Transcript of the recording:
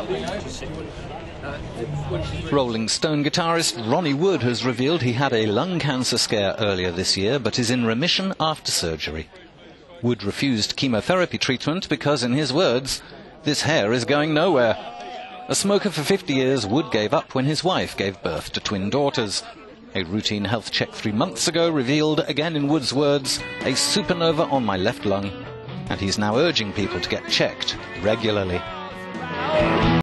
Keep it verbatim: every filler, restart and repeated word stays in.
Rolling Stone guitarist Ronnie Wood has revealed he had a lung cancer scare earlier this year, but is in remission after surgery. Wood refused chemotherapy treatment because, in his words, "This hair is going nowhere." A smoker for fifty years, Wood gave up when his wife gave birth to twin daughters. A routine health check three months ago revealed, again in Wood's words, a supernova on my left lung, and he's now urging people to get checked regularly.